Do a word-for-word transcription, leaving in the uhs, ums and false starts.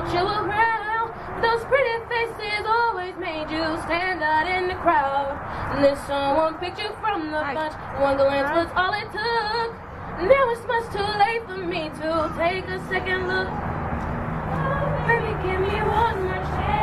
want you around. Those pretty faces always made you stand out in the crowd. And then someone picked you from the bunch. One glance was all it took. Now it's much too late for me to take a second look. Baby, give me one more chance.